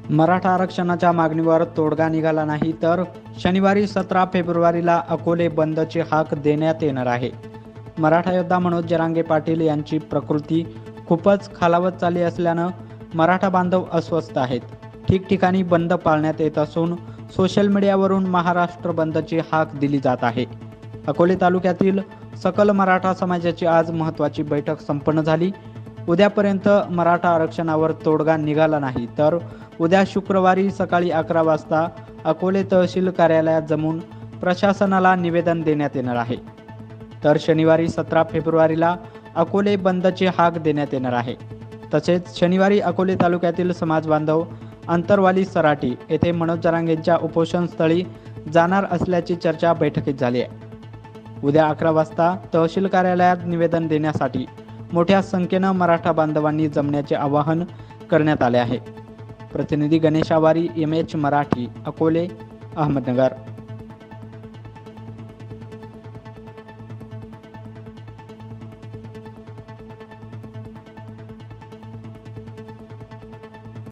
मराठा आरक्षणाच्या मागणीवर तोडगा निघाला नाही तर शनिवारी 17 फेब्रुवारीला अकोले बंदची हाक देण्यात येणार आहे. मराठा योद्धा मनोज जरांगे पाटील यांची प्रकृती खूपच खालावत चालली असल्यानं मराठा बांधव अस्वस्थ आहेत. ठिकठिकाणी बंद पाळण्यात येत असून सोशल मीडियावरून महाराष्ट्र बंदची हाक दिली जात आहे. अकोले तालुक्यातील सकल मराठा समाजाची आज महत्त्वाची बैठक संपन्न झाली. उद्यापर्यंत मराठा आरक्षणावर तोडगा निघाला नाही तर उद्या शुक्रवारी सकाळी 11 वाजता अकोले तहसील कार्यालयात जमून प्रशासनाला निवेदन देण्यात येणार आहे. तर शनिवारी 17 फेब्रुवारीला अकोले बंदची हाक देण्यात येणार आहे. तसेच शनिवारी अकोले तालुक्यातील समाज बांधव अंतरवाली सराटी येथे मनोज जरांगेंच्या उपोषणस्थळी जाणार असल्याची चर्चा बैठकीत झाली आहे. उद्या 11 वाजता तहसील कार्यालयात निवेदन देण्यासाठी मोठ्या संख्येनं मराठा बांधवांनी जमण्याचे आवाहन करण्यात आले आहे. प्रतिनिधी गणेश आवारी, MH मराठी, अकोले, अहमदनगर.